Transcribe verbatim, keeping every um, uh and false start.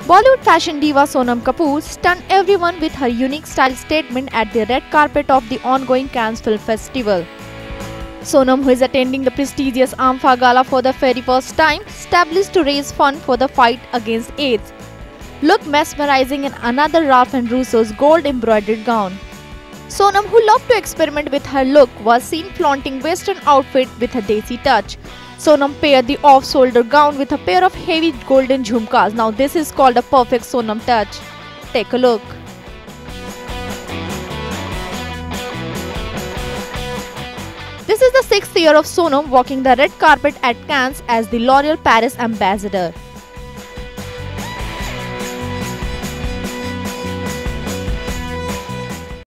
Bollywood fashion diva Sonam Kapoor stunned everyone with her unique style statement at the red carpet of the ongoing Cannes Film Festival. Sonam, who is attending the prestigious AMFA Gala for the very first time, established to raise funds for the fight against AIDS, looked mesmerizing in another Ralph and Russo's gold embroidered gown. Sonam, who loved to experiment with her look, was seen flaunting western outfit with a desi touch. Sonam paired the off-shoulder gown with a pair of heavy golden jhumkas. Now this is called a perfect Sonam touch. Take a look. This is the sixth year of Sonam walking the red carpet at Cannes as the L'Oréal Paris ambassador.